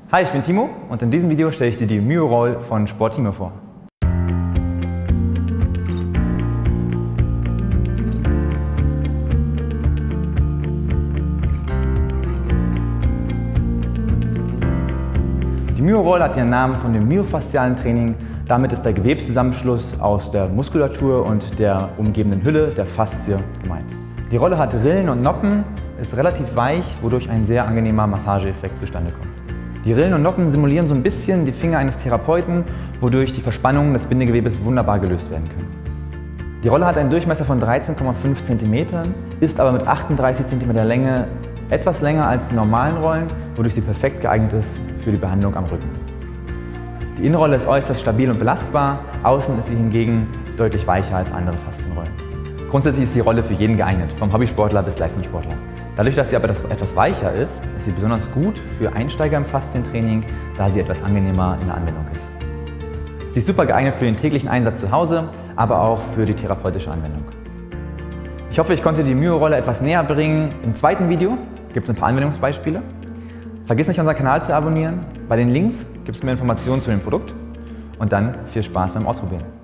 Hi, ich bin Timo und in diesem Video stelle ich dir die MyoRoll von Sportimo vor. Die MyoRoll hat ihren Namen von dem myofaszialen Training. Damit ist der Gewebszusammenschluss aus der Muskulatur und der umgebenden Hülle, der Faszie, gemeint. Die Rolle hat Rillen und Noppen, ist relativ weich, wodurch ein sehr angenehmer Massageeffekt zustande kommt. Die Rillen und Noppen simulieren so ein bisschen die Finger eines Therapeuten, wodurch die Verspannungen des Bindegewebes wunderbar gelöst werden können. Die Rolle hat einen Durchmesser von 13,5 cm, ist aber mit 38 cm Länge etwas länger als die normalen Rollen, wodurch sie perfekt geeignet ist für die Behandlung am Rücken. Die Innenrolle ist äußerst stabil und belastbar, außen ist sie hingegen deutlich weicher als andere Faszienrollen. Grundsätzlich ist die Rolle für jeden geeignet, vom Hobbysportler bis Leistungssportler. Dadurch, dass sie aber etwas weicher ist sie besonders gut für Einsteiger im Faszientraining, da sie etwas angenehmer in der Anwendung ist. Sie ist super geeignet für den täglichen Einsatz zu Hause, aber auch für die therapeutische Anwendung. Ich hoffe, ich konnte die MyoRoll etwas näher bringen. Im zweiten Video gibt es ein paar Anwendungsbeispiele. Vergiss nicht, unseren Kanal zu abonnieren. Bei den Links gibt es mehr Informationen zu dem Produkt. Und dann viel Spaß beim Ausprobieren.